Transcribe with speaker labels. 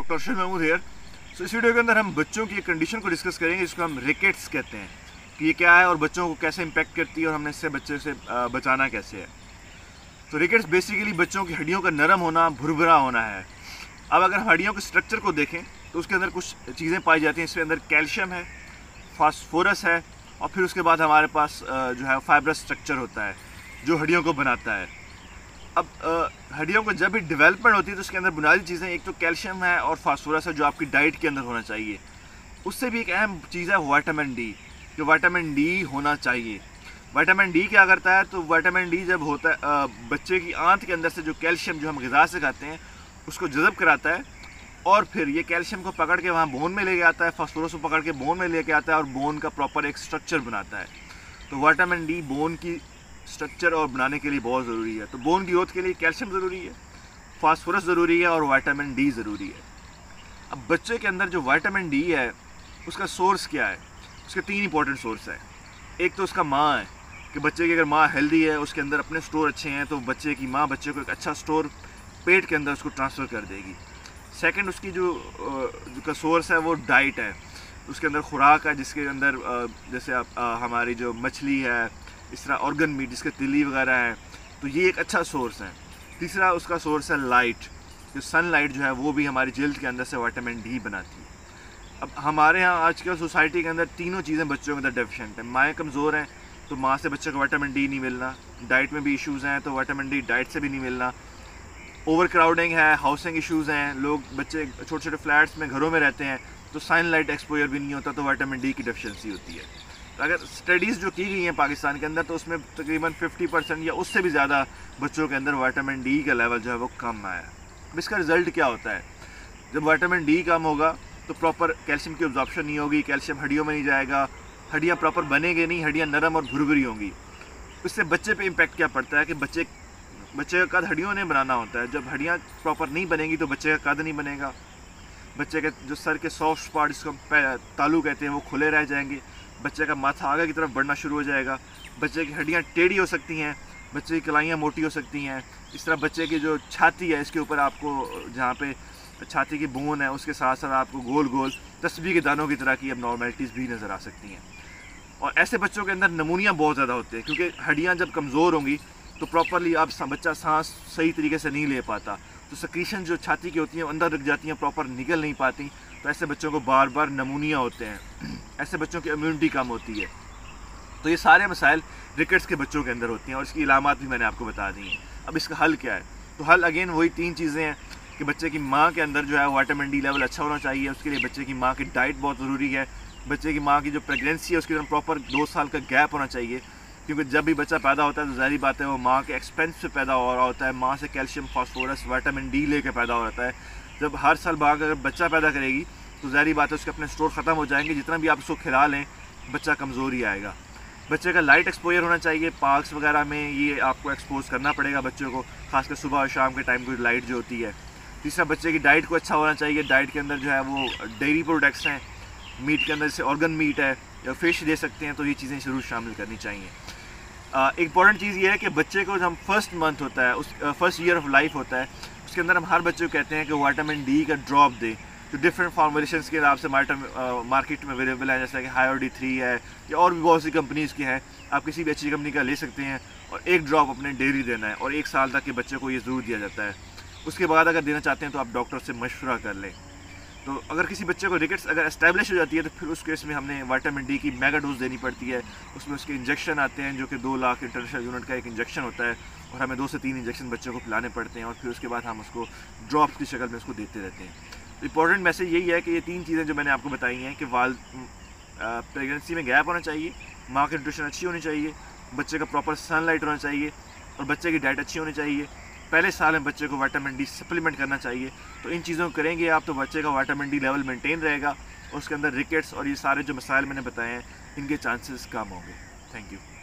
Speaker 1: Doctor Arshad Mahmood here. So इस video के अंदर हम बच्चों की एक कंडीशन को डिस्कस करेंगे जिसको हम रिकेट्स कहते हैं कि ये क्या है और बच्चों को कैसे इम्पैक्ट करती है और हमने इससे बच्चे से बचाना कैसे है। तो रिकेट्स बेसिकली बच्चों की हड्डियों का नरम होना, भुरभुरा होना है। अब अगर हड्डियों के स्ट्रक्चर को देखें तो उसके अंदर कुछ चीज़ें पाई जाती हैं। इसके अंदर कैल्शियम है, फास्फोरस है और फिर उसके बाद हमारे पास जो है फाइब्रस स्ट्रक्चर होता है जो हड्डियों को बनाता है। अब हड्डियों को जब भी डेवलपमेंट होती है तो उसके अंदर बुनियादी चीज़ें एक तो कैल्शियम है और फास्फोरस है जो आपकी डाइट के अंदर होना चाहिए। उससे भी एक अहम चीज़ है विटामिन डी, जो विटामिन डी होना चाहिए। विटामिन डी क्या करता है, तो विटामिन डी जब होता है बच्चे की आंत के अंदर से जो कैल्शियम जो हम ग़िज़ा से खाते हैं उसको जज़ब कराता है और फिर ये कैल्शियम को पकड़ के वहाँ बोन में लेके आता है, फास्फोरस को पकड़ के बोन में लेके आता है और बोन का प्रॉपर एक स्ट्रक्चर बनाता है। तो विटामिन डी बोन की स्ट्रक्चर और बनाने के लिए बहुत ज़रूरी है। तो बोन ग्रोथ के लिए कैल्शियम ज़रूरी है, फास्फोरस ज़रूरी है और विटामिन डी ज़रूरी है। अब बच्चे के अंदर जो विटामिन डी है उसका सोर्स क्या है? उसके तीन इंपॉर्टेंट सोर्स है। एक तो उसका माँ है कि बच्चे की अगर माँ हेल्दी है, उसके अंदर अपने स्टोर अच्छे हैं, तो बच्चे की माँ बच्चे को एक अच्छा स्टोर पेट के अंदर उसको ट्रांसफ़र कर देगी। सेकंड उसकी जो का सोर्स है वो डाइट है, उसके अंदर खुराक है जिसके अंदर जैसे हमारी जो मछली है, इस तरह ऑर्गन मीट जिसके तिली वगैरह है, तो ये एक अच्छा सोर्स है। तीसरा उसका सोर्स है लाइट, जो सनलाइट जो है वो भी हमारी जल्द के अंदर से विटामिन डी बनाती है। अब हमारे यहाँ आजकल सोसाइटी के अंदर तीनों चीज़ें बच्चों के अंदर डेफिशिएंट है। माएँ कमज़ोर हैं तो माँ से बच्चे को विटामिन डी नहीं मिलना, डाइट में भी इश्यूज़ हैं तो विटामिन डी डाइट से भी नहीं मिलना, ओवर क्राउडिंग है, हाउसिंग इश्यूज़ हैं, लोग बच्चे छोटे छोटे फ्लैट्स में घरों में रहते हैं तो सनलाइट एक्सपोजर भी नहीं होता तो विटामिन डी की डेफिशिएंसी होती है। तो अगर स्टडीज़ जो की गई हैं पाकिस्तान के अंदर तो उसमें तकरीबन 50% या उससे भी ज़्यादा बच्चों के अंदर विटामिन डी का लेवल जो है वो कम आया। अब इसका रिज़ल्ट क्या होता है? जब विटामिन डी कम होगा तो प्रॉपर कैल्शियम की अब्जॉर्प्शन नहीं होगी, कैल्शियम हड्डियों में नहीं जाएगा, हड्डियाँ प्रॉपर बनेंगे नहीं, हड्डियाँ नरम और भुरभुरी होंगी। इससे बच्चे पे इम्पैक्ट क्या पड़ता है कि बच्चे का कद हड्डियों ने बनाना होता है। जब हड्डियाँ प्रॉपर नहीं बनेंगी तो बच्चे का कद नहीं बनेगा, बच्चे के जो सर के सॉफ्ट स्पॉट जिसको तालू कहते हैं वो खुले रह जाएंगे, बच्चे का माथा आगे की तरफ बढ़ना शुरू हो जाएगा, बच्चे की हड्डियाँ टेढ़ी हो सकती हैं, बच्चे की कलाइयाँ मोटी हो सकती हैं। इस तरह बच्चे की जो छाती है इसके ऊपर आपको जहाँ पे छाती की बोन है उसके साथ साथ आपको गोल गोल तस्बीह के दानों की तरह की एबनॉर्मैलिटीज़ भी नज़र आ सकती हैं। और ऐसे बच्चों के अंदर नमूनिया बहुत ज़्यादा होते हैं क्योंकि हड्डियाँ जब कमज़ोर होंगी तो प्रॉपरली अब बच्चा सांस सही तरीके से नहीं ले पाता, तो सक्रीशन जो छाती की होती हैं अंदर रुक जाती हैं, प्रॉपर निकल नहीं पाती, तो ऐसे बच्चों को बार बार नमूनिया होते हैं। ऐसे बच्चों की इम्यूनिटी कम होती है। तो ये सारे मसाइल रिकेट्स के बच्चों के अंदर होती हैं और इसकी इलामात भी मैंने आपको बता दी हैं। अब इसका हल क्या है? तो हल अगेन वही तीन चीज़ें हैं कि बच्चे की माँ के अंदर जो है विटामिन डी लेवल अच्छा होना चाहिए। उसके लिए बच्चे की माँ की डाइट बहुत ज़रूरी है। बच्चे की माँ की जो प्रेगनेंसी है उसके अंदर प्रॉपर 2 साल का गैप होना चाहिए क्योंकि जब भी बच्चा पैदा होता है तो ज़ाहिर बात है वो माँ के एक्सपेंस से पैदा हो रहा होता है, माँ से कैल्शियम, फास्फोरस, विटामिन डी लेके पैदा हो रहा है। जब हर साल बाद अगर बच्चा पैदा करेगी तो ज़ाहिर बात है उसके अपने स्टोर ख़त्म हो जाएंगे, जितना भी आप उसको खिला लें बच्चा कमज़ोर ही आएगा। बच्चे का लाइट एक्सपोजर होना चाहिए, पार्क्स वगैरह में ये आपको एक्सपोज करना पड़ेगा बच्चों को, खासकर सुबह और शाम के टाइम को लाइट जो होती है। तीसरा बच्चे की डाइट को अच्छा होना चाहिए, डाइट के अंदर जो है वो डेयरी प्रोडक्ट्स हैं, मीट के अंदर जैसे ऑर्गन मीट है या फिश दे सकते हैं, तो ये चीज़ें ज़रूर शामिल करनी चाहिए। इंपॉर्टेंट चीज़ ये है कि बच्चे को जब हम फर्स्ट मंथ होता है, उस फर्स्ट ईयर ऑफ लाइफ होता है, उसके अंदर हम हर बच्चे को कहते हैं कि विटामिन डी का ड्रॉप दे, जो डिफरेंट फॉर्मुलेशंस के हिसाब से मार्केट में अवेलेबल है, जैसे कि HiOD3 है या और भी बहुत सी कंपनीज़ की हैं। आप किसी भी अच्छी कंपनी का ले सकते हैं और एक ड्रॉप अपने डेली देना है और 1 साल तक के बच्चे को ये ज़रूर दिया जाता है। उसके बाद अगर देना चाहते हैं तो आप डॉक्टर से मशवरा कर लें। तो अगर किसी बच्चे को रिकेट्स अगर एस्टैब्लिश हो जाती है तो फिर उस केस में हमने विटामिन डी की मेगा डोज देनी पड़ती है। उसमें उसके इंजेक्शन आते हैं जो कि 2 लाख इंटरनेशनल यूनिट का एक इंजेक्शन होता है और हमें 2 से 3 इंजेक्शन बच्चों को पिलाने पड़ते हैं और फिर उसके बाद हम उसको ड्रॉप्स की शक्ल में उसको देते रहते हैं। इंपॉर्टेंट मैसेज यही है कि ये 3 चीज़ें जो मैंने आपको बताई हैं कि प्रेगनेंसी में गैप होना चाहिए, माँ की न्यूट्रिशन अच्छी होनी चाहिए, बच्चे का प्रॉपर सनलाइट होना चाहिए और बच्चे की डाइट अच्छी होनी चाहिए। पहले साल में बच्चे को विटामिन डी सप्लीमेंट करना चाहिए। तो इन चीज़ों को करेंगे आप तो बच्चे का विटामिन डी लेवल मेंटेन रहेगा और उसके अंदर रिकेट्स और ये सारे जो मसाइल मैंने बताए हैं इनके चांसेस कम होंगे। Thank you.